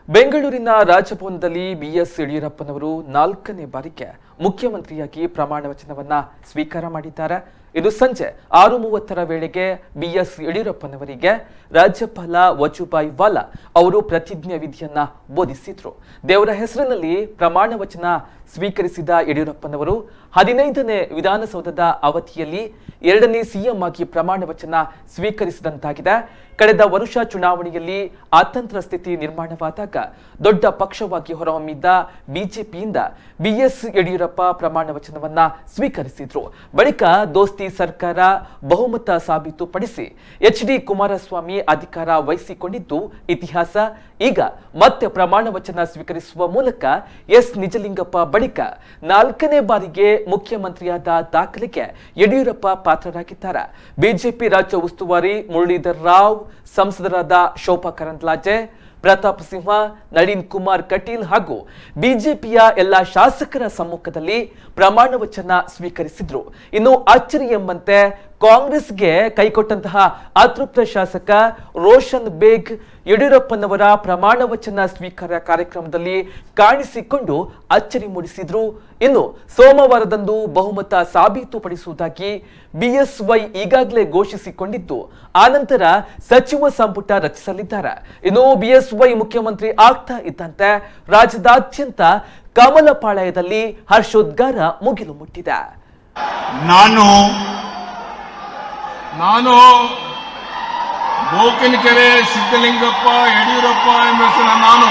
ಬೆಂಗಳೂರಿನ ರಾಜಭವನದಲ್ಲಿ ಬಿಎಸ್ ಯಡಿಯೂರಪ್ಪನವರು 4ನೇ ಬಾರಿಗೆ ಮುಖ್ಯಮಂತ್ರಿಯಾಗಿ ಪ್ರಮಾಣ ವಚನವನ್ನ ಸ್ವೀಕಾರ ಮಾಡಿದ್ದಾರೆ. ಇದು ಸಂಜೆ 6:30ರ ವೇಳೆಗೆ ಬಿಎಸ್ ಯಡಿಯೂರಪ್ಪನವರಿಗೆ ರಾಜ್ಯಪಾಲ ವಜುಭಾಯಿ ವಾಲಾ ಅವರು ಪ್ರತಿಜ್ಞೆ ವಿಧಿಯನ್ನ ಬೋಧಿಸಿದ್ರು. ದೇವರ ಹೆಸರಿನಲ್ಲಿ ಪ್ರಮಾಣ ವಚನ ಸ್ವೀಕರಿಸಿದ ಯಡಿಯೂರಪ್ಪನವರು 15ನೇ ವಿಧಾನಸೌಧದ ಅವಧಿಯಲ್ಲಿ 2ನೇ ಸಿಎಂ ಆಗಿ ಪ್ರಮಾಣ ವಚನ ಸ್ವೀಕರಿಸಿದಂತಾಗಿದೆ. ಕಳೆದ ವರ್ಷ ಚುನಾವಣೆಯಲ್ಲಿ ಅತಂತ್ರ ಸ್ಥಿತಿ ನಿರ್ಮಾಣವಾದಾಗ ದೊಡ್ಡ ಪಕ್ಷವಾಗಿ ಹೊರಹೊಮ್ಮಿದ್ದ ಬಿಜೆಪಿಯಿಂದ ಬಿಎಸ್ ಯಡಿಯೂರಪ್ಪ ಪ್ರಮಾಣ ವಚನವನ್ನ ಸ್ವೀಕರಿಸಿದ್ರು. ಬಳಿಕ ದೋಸ್ತಿ ಸರ್ಕಾರ ಬಹುಮತ ಸಾಬೀತುಪಡಿಸಿ ಎಚ್.ಡಿ. ಕುಮಾರಸ್ವಾಮಿ ಅಧಿಕಾರ ವಹಿಸಿಕೊಂಡಿದ್ದು ಇತಿಹಾಸ. ಈಗ ಮತ್ತೆ ಪ್ರಮಾಣ ವಚನ ಸ್ವೀಕರಿಸುವ ಮೂಲಕ ಎಸ್ ನಿಜಲಿಂಗಪ್ಪ ಬಳಿಕ 4ನೇ ಬಾರಿಗೆ ಮುಖ್ಯಮಂತ್ರಿಯಾದ ದಾಖಲೆಗೆ ಯಡಿಯೂರಪ್ಪ ಪಾತ್ರರಾಗಿದ್ದಾರೆ. ಬಿಜೆಪಿ ರಾಜ್ಯ ಉಸ್ತುವಾರಿ ಮುರಳೀಧರ್ ರಾವ್, ಸಂಸದರಾದ ಶೋಭಾ ಕರಂದ್ಲಾಜೆ, ಪ್ರತಾಪ್ ಸಿಂಹ, ನಳಿನ್ ಕುಮಾರ್ ಕಟೀಲ್ ಹಾಗೂ ಬಿಜೆಪಿಯ ಎಲ್ಲ ಶಾಸಕರ ಸಮ್ಮುಖದಲ್ಲಿ ಪ್ರಮಾಣ ವಚನ ಸ್ವೀಕರಿಸಿದ್ರು. ಇನ್ನು ಅಚ್ಚರಿ ಎಂಬಂತೆ ಕಾಂಗ್ರೆಸ್ಗೆ ಕೈಕೊಟ್ಟಂತಹ ಅತೃಪ್ತ ಶಾಸಕ ರೋಷನ್ ಬೇಗ್ ಯಡಿಯೂರಪ್ಪನವರ ಪ್ರಮಾಣ ವಚನ ಸ್ವೀಕಾರ ಕಾರ್ಯಕ್ರಮದಲ್ಲಿ ಕಾಣಿಸಿಕೊಂಡು ಅಚ್ಚರಿ ಮೂಡಿಸಿದ್ರು. ಇನ್ನು ಸೋಮವಾರದಂದು ಬಹುಮತ ಸಾಬೀತುಪಡಿಸುವುದಾಗಿ ಬಿಎಸ್ವೈ ಈಗಾಗಲೇ ಘೋಷಿಸಿಕೊಂಡಿದ್ದು ಆನಂತರ ಸಚಿವ ಸಂಪುಟ ರಚಿಸಲಿದ್ದಾರೆ. ಇನ್ನು ಬಿಎಸ್ವೈ ಮುಖ್ಯಮಂತ್ರಿ ಆಗ್ತಾ ಇದ್ದಂತೆ ರಾಜ್ಯದಾದ್ಯಂತ ಕಮಲಪಾಳ್ಯದಲ್ಲಿ ಹರ್ಷೋದ್ಗಾರ ಮುಗಿಲು ಮುಟ್ಟಿದೆ. ನಾನು ಬೋಕನಕೆರೆ ಸಿದ್ದಲಿಂಗಪ್ಪ ಯಡಿಯೂರಪ್ಪ ಎಂಬ ನಾನು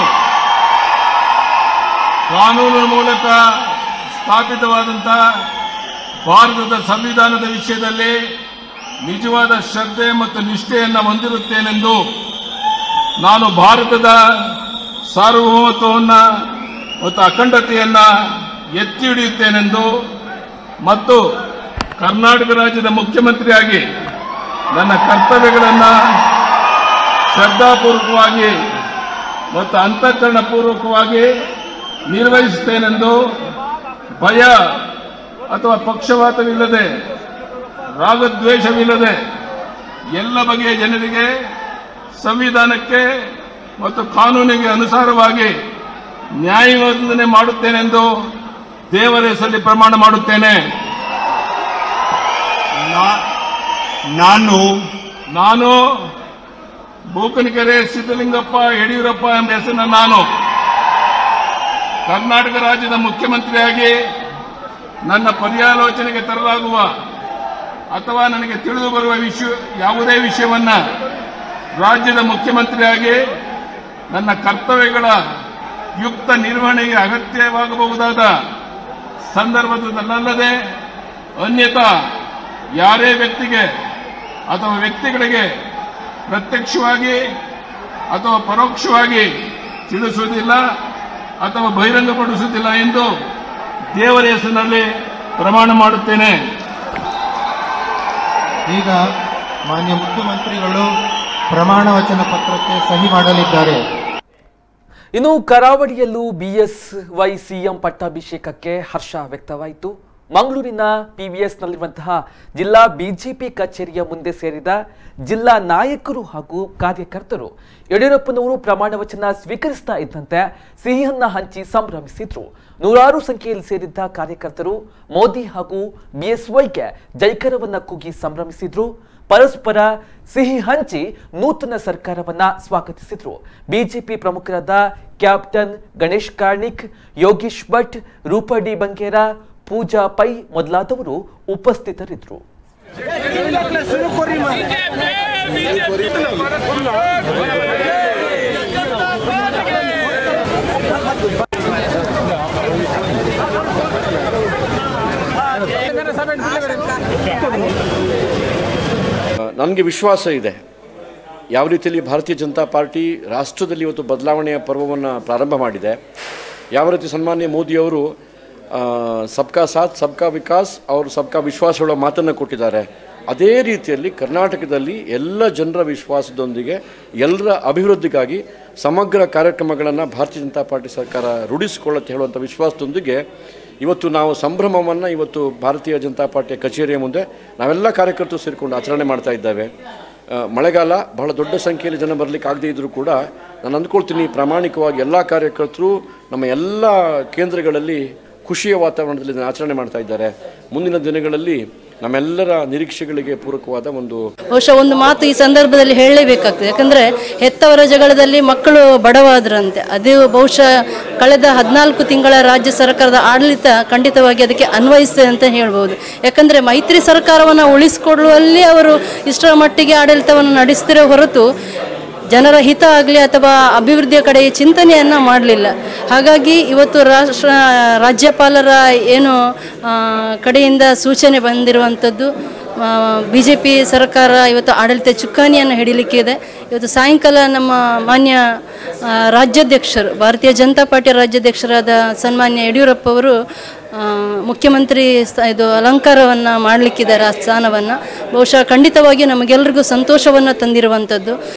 ಕಾನೂನಿನ ಮೂಲಕ ಸ್ಥಾಪಿತವಾದಂಥ ಭಾರತದ ಸಂವಿಧಾನದ ವಿಷಯದಲ್ಲಿ ನಿಜವಾದ ಶ್ರದ್ಧೆ ಮತ್ತು ನಿಷ್ಠೆಯನ್ನು ಹೊಂದಿರುತ್ತೇನೆಂದು, ನಾನು ಭಾರತದ ಸಾರ್ವಭೌಮತ್ವವನ್ನು ಮತ್ತು ಅಖಂಡತೆಯನ್ನು ಎತ್ತಿ ಹಿಡಿಯುತ್ತೇನೆಂದು ಮತ್ತು ಕರ್ನಾಟಕ ರಾಜ್ಯದ ಮುಖ್ಯಮಂತ್ರಿಯಾಗಿ ನನ್ನ ಕರ್ತವ್ಯಗಳನ್ನು ಶ್ರದ್ಧಾಪೂರ್ವಕವಾಗಿ ಮತ್ತು ಅಂತಃಕರಣಪೂರ್ವಕವಾಗಿ ನಿರ್ವಹಿಸುತ್ತೇನೆಂದು ಭಯ ಅಥವಾ ಪಕ್ಷಪಾತವಿಲ್ಲದೆ ರಾಗದ್ವೇಷವಿಲ್ಲದೆ ಎಲ್ಲ ಬಗೆಯ ಜನರಿಗೆ ಸಂವಿಧಾನಕ್ಕೆ ಮತ್ತು ಕಾನೂನಿಗೆ ಅನುಸಾರವಾಗಿ ನ್ಯಾಯವಂದನೆ ಮಾಡುತ್ತೇನೆಂದು ದೇವರ ಹೆಸರಲ್ಲಿ ಪ್ರಮಾಣ ಮಾಡುತ್ತೇನೆ. ನಾನು ಬೋಕನಕೆರೆ ಸಿದ್ದಲಿಂಗಪ್ಪ ಯಡಿಯೂರಪ್ಪ ಎಂಬ ಹೆಸರಿನ ನಾನು ಕರ್ನಾಟಕ ರಾಜ್ಯದ ಮುಖ್ಯಮಂತ್ರಿಯಾಗಿ ನನ್ನ ಪರ್ಯಾಲೋಚನೆಗೆ ತರಲಾಗುವ ಅಥವಾ ನನಗೆ ತಿಳಿದು ಬರುವ ಯಾವುದೇ ವಿಷಯವನ್ನು ರಾಜ್ಯದ ಮುಖ್ಯಮಂತ್ರಿಯಾಗಿ ನನ್ನ ಕರ್ತವ್ಯಗಳ ಯುಕ್ತ ನಿರ್ವಹಣೆಗೆ ಅಗತ್ಯವಾಗಬಹುದಾದ ಸಂದರ್ಭದಲ್ಲದೆ ಅನ್ಯಥಾ ಯಾರೇ ವ್ಯಕ್ತಿಗೆ ಅಥವಾ ವ್ಯಕ್ತಿಗಳಿಗೆ ಪ್ರತ್ಯಕ್ಷವಾಗಿ ಅಥವಾ ಪರೋಕ್ಷವಾಗಿ ತಿಳಿಸುವುದಿಲ್ಲ ಅಥವಾ ಬಹಿರಂಗಪಡಿಸುವುದಿಲ್ಲ ಎಂದು ದೇವರ ಹೆಸರಿನಲ್ಲಿ ಪ್ರಮಾಣ ಮಾಡುತ್ತೇನೆ. ಈಗ ಮಾನ್ಯ ಮುಖ್ಯಮಂತ್ರಿಗಳು ಪ್ರಮಾಣ ವಚನ ಪತ್ರಕ್ಕೆ ಸಹಿ ಮಾಡಲಿದ್ದಾರೆ. ಇನ್ನು ಕರಾವಳಿಯಲ್ಲೂ ಬಿಎಸ್ವೈ ಸಿಎಂ ಪಟ್ಟಾಭಿಷೇಕಕ್ಕೆ ಹರ್ಷ ವ್ಯಕ್ತವಾಯಿತು. ಮಂಗಳೂರಿನ ಪಿವಿಎಸ್ನಲ್ಲಿರುವಂತಹ ಜಿಲ್ಲಾ ಬಿಜೆಪಿ ಕಚೇರಿಯ ಮುಂದೆ ಸೇರಿದ ಜಿಲ್ಲಾ ನಾಯಕರು ಹಾಗೂ ಕಾರ್ಯಕರ್ತರು ಯಡಿಯೂರಪ್ಪನವರು ಪ್ರಮಾಣ ವಚನ ಸ್ವೀಕರಿಸ್ತಾ ಇದ್ದಂತೆ ಸಿಹಿಯನ್ನ ಹಂಚಿ ಸಂಭ್ರಮಿಸಿದ್ರು. ನೂರಾರು ಸಂಖ್ಯೆಯಲ್ಲಿ ಸೇರಿದ್ದ ಕಾರ್ಯಕರ್ತರು ಮೋದಿ ಹಾಗೂ ಬಿಎಸ್ವೈಗೆ ಜೈಕರವನ್ನ ಕೂಗಿ ಸಂಭ್ರಮಿಸಿದ್ರು. ಪರಸ್ಪರ ಸಿಹಿ ಹಂಚಿ ನೂತನ ಸರ್ಕಾರವನ್ನ ಸ್ವಾಗತಿಸಿದ್ರು. ಬಿಜೆಪಿ ಪ್ರಮುಖರಾದ ಕ್ಯಾಪ್ಟನ್ ಗಣೇಶ್ ಕಾರ್ಣಿಕ್, ಯೋಗೀಶ್ ಭಟ್, ರೂಪಾ ಡಿ ಬಂಗೇರ, ಪೂಜಾ ಪೈ ಮೊದಲಾದವರು ಉಪಸ್ಥಿತರಿದ್ದರು. ನನಗೆ ವಿಶ್ವಾಸ ಇದೆ, ಯಾವ ರೀತಿಯಲ್ಲಿ ಭಾರತೀಯ ಜನತಾ ಪಾರ್ಟಿ ರಾಷ್ಟ್ರದಲ್ಲಿ ಇವತ್ತು ಬದಲಾವಣೆಯ ಪರ್ವವನ್ನು ಪ್ರಾರಂಭ ಮಾಡಿದೆ, ಯಾವ ರೀತಿ ಸನ್ಮಾನ್ಯ ಮೋದಿಯವರು ಸಬ್ಕಾ ಸಾಥ್ ಸಬ್ಕಾ ವಿಕಾಸ್ ಅವರು ಸಬ್ಕಾ ವಿಶ್ವಾಸ ಹೇಳೋ ಮಾತನ್ನು ಕೊಟ್ಟಿದ್ದಾರೆ, ಅದೇ ರೀತಿಯಲ್ಲಿ ಕರ್ನಾಟಕದಲ್ಲಿ ಎಲ್ಲ ಜನರ ವಿಶ್ವಾಸದೊಂದಿಗೆ ಎಲ್ಲರ ಅಭಿವೃದ್ಧಿಗಾಗಿ ಸಮಗ್ರ ಕಾರ್ಯಕ್ರಮಗಳನ್ನು ಭಾರತೀಯ ಜನತಾ ಪಾರ್ಟಿ ಸರ್ಕಾರ ರೂಢಿಸಿಕೊಳ್ಳುತ್ತೆ ಹೇಳುವಂಥ ವಿಶ್ವಾಸದೊಂದಿಗೆ ಇವತ್ತು ನಾವು ಸಂಭ್ರಮವನ್ನು ಇವತ್ತು ಭಾರತೀಯ ಜನತಾ ಪಾರ್ಟಿಯ ಕಚೇರಿಯ ಮುಂದೆ ನಾವೆಲ್ಲ ಕಾರ್ಯಕರ್ತರು ಸೇರಿಕೊಂಡು ಆಚರಣೆ ಮಾಡ್ತಾ ಇದ್ದೇವೆ. ಮಳೆಗಾಲ, ಬಹಳ ದೊಡ್ಡ ಸಂಖ್ಯೆಯಲ್ಲಿ ಜನ ಬರಲಿಕ್ಕೆ ಆಗದೇ ಇದ್ದರೂ ಕೂಡ ನಾನು ಅಂದ್ಕೊಳ್ತೀನಿ ಪ್ರಾಮಾಣಿಕವಾಗಿ ಎಲ್ಲ ಕಾರ್ಯಕರ್ತರು ನಮ್ಮ ಎಲ್ಲ ಕೇಂದ್ರಗಳಲ್ಲಿ ಖುಷಿಯ ವಾತಾವರಣದಲ್ಲಿ ಇದನ್ನು ಆಚರಣೆ ಮಾಡ್ತಾ ಇದ್ದಾರೆ. ಮುಂದಿನ ದಿನಗಳಲ್ಲಿ ನಮ್ಮೆಲ್ಲರ ನಿರೀಕ್ಷೆಗಳಿಗೆ ಪೂರಕವಾದ ಬಹುಶಃ ಒಂದು ಮಾತು ಈ ಸಂದರ್ಭದಲ್ಲಿ ಹೇಳಲೇಬೇಕಾಗ್ತದೆ. ಯಾಕಂದರೆ ಹೆತ್ತವರ ಜಗಳದಲ್ಲಿ ಮಕ್ಕಳು ಬಡವಾದ್ರಂತೆ. ಅದು ಬಹುಶಃ ಕಳೆದ 14 ತಿಂಗಳ ರಾಜ್ಯ ಸರ್ಕಾರದ ಆಡಳಿತ ಖಂಡಿತವಾಗಿ ಅದಕ್ಕೆ ಅನ್ವಯಿಸ್ತದೆ ಅಂತ ಹೇಳ್ಬೋದು. ಯಾಕಂದರೆ ಮೈತ್ರಿ ಸರ್ಕಾರವನ್ನು ಉಳಿಸಿಕೊಳ್ಳುವಲ್ಲಿ ಅವರು ಇಷ್ಟರ ಮಟ್ಟಿಗೆ ಆಡಳಿತವನ್ನು ನಡೆಸ್ತಿರೋ ಹೊರತು ಜನರ ಹಿತ ಆಗಲಿ ಅಥವಾ ಅಭಿವೃದ್ಧಿಯ ಕಡೆ ಚಿಂತನೆಯನ್ನು ಮಾಡಲಿಲ್ಲ. ಹಾಗಾಗಿ ಇವತ್ತು ರಾಜ್ಯಪಾಲರ ಏನು ಕಡೆಯಿಂದ ಸೂಚನೆ ಬಂದಿರುವಂಥದ್ದು, BJP ಸರ್ಕಾರ ಇವತ್ತು ಆಡಳಿತ ಚುಕ್ಕಾಣಿಯನ್ನು ಹಿಡಿಲಿಕ್ಕಿದೆ. ಇವತ್ತು ಸಾಯಂಕಾಲ ನಮ್ಮ ಮಾನ್ಯ ರಾಜ್ಯಾಧ್ಯಕ್ಷರು, ಭಾರತೀಯ ಜನತಾ ಪಾರ್ಟಿಯ ರಾಜ್ಯಾಧ್ಯಕ್ಷರಾದ ಸನ್ಮಾನ್ಯ ಯಡಿಯೂರಪ್ಪ ಅವರು ಮುಖ್ಯಮಂತ್ರಿ ಇದು ಅಲಂಕಾರವನ್ನು ಮಾಡಲಿಕ್ಕಿದ್ದಾರೆ ಆ ಸ್ಥಾನವನ್ನು. ಬಹುಶಃ ಖಂಡಿತವಾಗಿ ನಮಗೆಲ್ಲರಿಗೂ ಸಂತೋಷವನ್ನು ತಂದಿರುವಂಥದ್ದು.